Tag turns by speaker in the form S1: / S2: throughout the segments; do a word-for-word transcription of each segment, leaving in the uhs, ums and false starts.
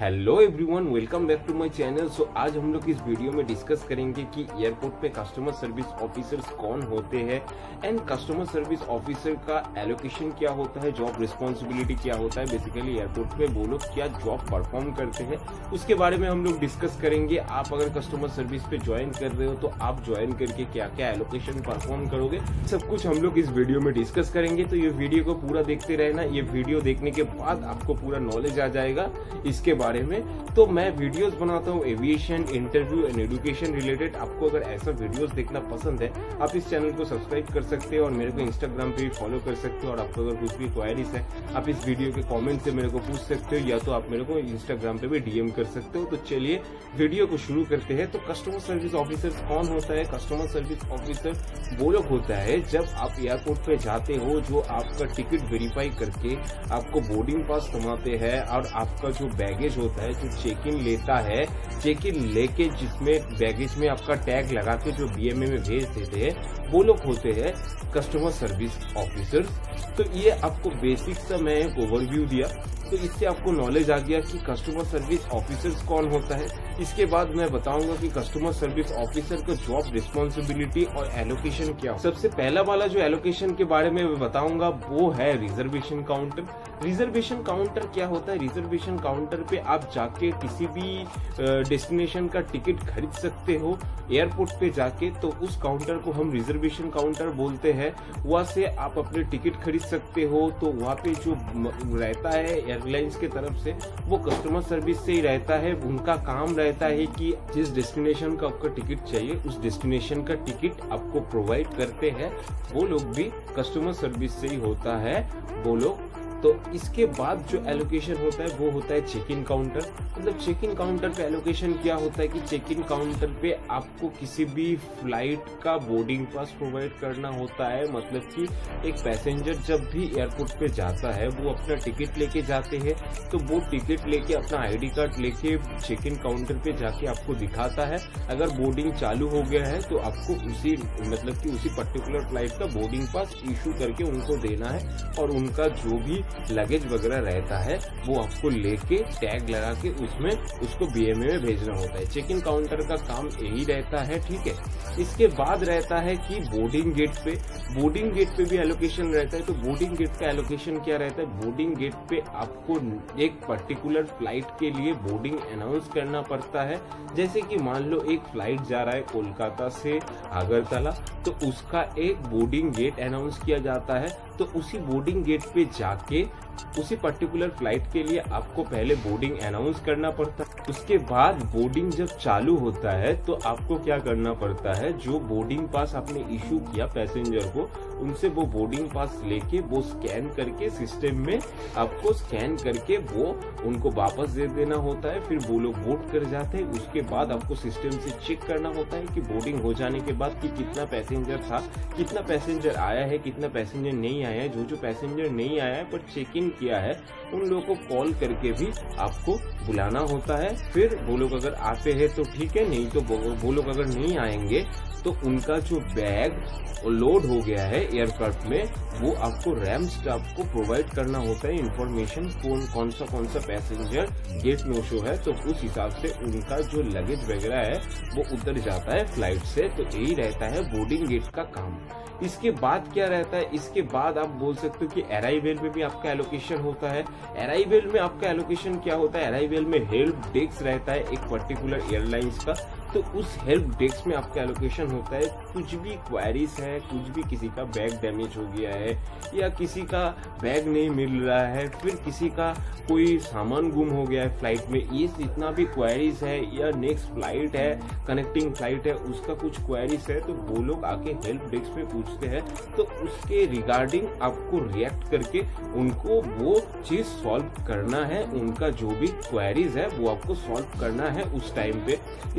S1: Hello everyone, welcome back to my channel. So आज हम लोग इस वीडियो में डिस्कस करेंगे कि एयरपोर्ट पे कस्टमर सर्विस ऑफिसर्स कौन होते हैं एंड कस्टमर सर्विस ऑफिसर का एलोकेशन क्या होता है, जॉब रिस्पॉन्सिबिलिटी क्या होता है, बेसिकली एयरपोर्ट पे वो लोग क्या जॉब परफॉर्म करते हैं, उसके बारे में हम लोग डिस्कस करेंगे। आप अगर कस्टमर सर्विस पे ज्वाइन कर रहे हो तो आप ज्वाइन करके क्या क्या एलोकेशन परफॉर्म करोगे, सब कुछ हम लोग इस वीडियो में डिस्कस करेंगे। तो ये वीडियो को पूरा देखते रहना। ये वीडियो देखने के बाद आपको पूरा नॉलेज आ जाएगा इसके बारे में। तो मैं वीडियोस बनाता हूँ aviation, interview and education related. आपको अगर ऐसा वीडियोस देखना पसंद है आप इस चैनल को सब्सक्राइब कर सकते हो और मेरे को इंस्टाग्राम पे भी फॉलो कर सकते हो। और आपको अगर कुछ भी क्वेरीज है आप इस वीडियो के कमेंट से मेरे को पूछ सकते हो, या तो आप मेरे को इंस्टाग्राम पे भी डीएम कर सकते हो। तो चलिए वीडियो को शुरू करते हैं। तो कस्टमर सर्विस ऑफिसर कौन होता है? कस्टमर सर्विस ऑफिसर वो लोग होता है जब आप एयरपोर्ट पे जाते हो, जो आपका टिकट वेरीफाई करके आपको बोर्डिंग पास थमाते हैं और आपका जो बैगेज होता है, जो चेक इन लेता है, चेक इन लेके जिसमें बैगेज में आपका टैग लगा के जो बीएमए में भेज देते हैं, वो लोग होते हैं कस्टमर सर्विस ऑफिसर। तो ये आपको बेसिक सा मैं एक ओवरव्यू दिया, तो इससे आपको नॉलेज आ गया कि कस्टमर सर्विस ऑफिसर्स कौन होता है। इसके बाद मैं बताऊंगा कि कस्टमर सर्विस ऑफिसर का जॉब रिस्पॉन्सिबिलिटी और एलोकेशन क्या हो। सबसे पहला वाला जो एलोकेशन के बारे में बताऊंगा वो है रिजर्वेशन काउंटर। रिजर्वेशन काउंटर क्या होता है? रिजर्वेशन काउंटर पे आप जाके किसी भी डेस्टिनेशन का टिकट खरीद सकते हो एयरपोर्ट पे जाके, तो उस काउंटर को हम रिजर्वेशन काउंटर बोलते हैं। वहां से आप अपने टिकट खरीद सकते हो। तो वहाँ पे जो रहता है एयरलाइंस के तरफ से, वो कस्टमर सर्विस से ही रहता है। उनका काम रहता है कि जिस डेस्टिनेशन का आपका टिकट चाहिए उस डेस्टिनेशन का टिकट आपको प्रोवाइड करते हैं। वो लोग भी कस्टमर सर्विस से ही होता है वो लोग। तो इसके बाद जो एलोकेशन होता है वो होता है चेक इन काउंटर। मतलब चेक इन काउंटर पे एलोकेशन क्या होता है कि चेक इन काउंटर पे आपको किसी भी फ्लाइट का बोर्डिंग पास प्रोवाइड करना होता है। मतलब कि एक पैसेंजर जब भी एयरपोर्ट पे जाता है वो अपना टिकट लेके जाते हैं, तो वो टिकट लेके अपना आईडी कार्ड लेके चेक इन काउंटर पे जाके आपको दिखाता है। अगर बोर्डिंग चालू हो गया है तो आपको उसी मतलब कि उसी पर्टिकुलर फ्लाइट का बोर्डिंग पास इशू करके उनको देना है, और उनका जो भी लगेज वगैरह रहता है वो आपको लेके टैग लगा के उसमें उसको बीएमए में भेजना होता है। चेक इन काउंटर का काम यही रहता है, ठीक है। इसके बाद रहता है कि बोर्डिंग गेट पे बोर्डिंग गेट पे भी एलोकेशन रहता है। तो बोर्डिंग गेट का एलोकेशन क्या रहता है? बोर्डिंग गेट पे आपको एक पर्टिकुलर फ्लाइट के लिए बोर्डिंग अनाउंस करना पड़ता है। जैसे कि मान लो एक फ्लाइट जा रहा है कोलकाता से अगरतला, तो उसका एक बोर्डिंग गेट अनाउंस किया जाता है। तो उसी बोर्डिंग गेट पे जाके उसी पर्टिकुलर फ्लाइट के लिए आपको पहले बोर्डिंग अनाउंस करना पड़ता है। उसके बाद बोर्डिंग जब चालू होता है तो आपको क्या करना पड़ता है? जो बोर्डिंग पास आपने इशू किया पैसेंजर को, उनसे वो बोर्डिंग पास लेके वो स्कैन करके सिस्टम में आपको स्कैन करके वो उनको वापस दे देना होता है। फिर वो लोग वोट कर जाते हैं। उसके बाद आपको सिस्टम से चेक करना होता है कि बोर्डिंग हो जाने के बाद कि कितना पैसेंजर था, कितना पैसेंजर आया है, कितना पैसेंजर नहीं आया है। जो जो पैसेंजर नहीं आया है पर चेक इन किया है उन लोगों को कॉल करके भी आपको बुलाना होता है। फिर वो लोग अगर आते हैं तो ठीक है, नहीं तो वो लोग अगर नहीं आएंगे तो उनका जो बैग लोड हो गया है एयरक्राफ्ट में वो आपको रैम स्टाफ को प्रोवाइड करना होता है इन्फॉर्मेशन, कौन कौन सा कौन सा पैसेंजर गेट नो शो है। तो उस हिसाब से उनका जो लगेज वगैरह है वो उतर जाता है फ्लाइट से। तो यही रहता है बोर्डिंग गेट का काम। इसके बाद क्या रहता है? इसके बाद आप बोल सकते हो कि अराइवल में भी आपका एलोकेशन होता है। अराइवल में आपका एलोकेशन क्या होता है? अराइवल में हेल्प डेस्क रहता है एक पर्टिकुलर एयरलाइंस का। तो उस हेल्प डेस्क में आपका एलोकेशन होता है। कुछ भी क्वेरीज है, कुछ भी किसी का बैग डैमेज हो गया है या किसी का बैग नहीं मिल रहा है, फिर किसी का कोई सामान गुम हो गया है फ्लाइट में, ये जितना भी क्वेरीज है, या नेक्स्ट फ्लाइट है, कनेक्टिंग फ्लाइट है, उसका कुछ क्वेरीज है, तो वो लोग आके हेल्प डेस्क पे पूछते हैं। तो उसके रिगार्डिंग आपको रिएक्ट करके उनको वो चीज सॉल्व करना है। उनका जो भी क्वेरीज है वो आपको सॉल्व करना है उस टाइम पे। इसके बाद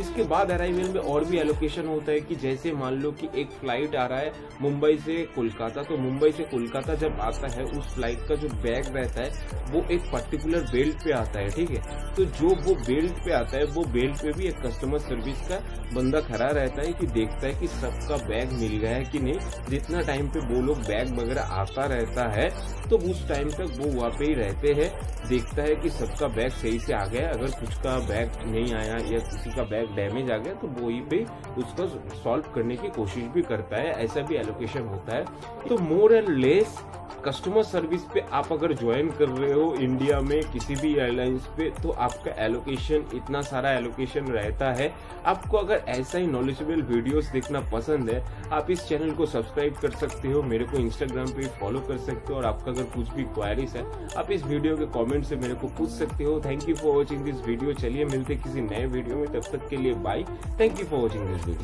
S1: बाद अराइवल में और भी एलोकेशन होता है कि जैसे मान लो कि एक फ्लाइट आ रहा है मुंबई से कोलकाता, तो मुंबई से कोलकाता जब आता है उस फ्लाइट का जो बैग रहता है वो एक पर्टिकुलर बेल्ट पे आता है, ठीक है। तो जो वो बेल्ट पे आता है वो बेल्ट पे भी एक कस्टमर सर्विस का बंदा खड़ा रहता है कि देखता है कि सबका बैग मिल गया है कि नहीं। जितना टाइम पे वो लोग बैग वगैरह आता रहता है तो उस टाइम तक वो वहाँ पे ही रहते हैं, देखता है कि सबका बैग सही से आ गया। अगर कुछ का बैग नहीं आया या किसी का बैग डैमेज आ गया तो वो ही पे उसको सॉल्व करने की कोशिश भी करता है। ऐसा भी एलोकेशन होता है। तो more and less customer service पे आप अगर ज्वाइन कर रहे हो इंडिया में किसी भी एयरलाइंस पे, तो आपका एलोकेशन इतना सारा एलोकेशन रहता है। आपको अगर ऐसा ही नॉलेजेबल वीडियोस देखना पसंद है, आप इस चैनल को सब्सक्राइब कर सकते हो, मेरे को इंस्टाग्राम पे फॉलो कर सकते हो, और आपका अगर कुछ भी क्वारीज है आप इस वीडियो के कॉमेंट से मेरे को पूछ सकते हो। Thank you for watching this video. चलिए मिलते किसी नए वीडियो में, तब तक के लिए bye. Thank you for watching this video.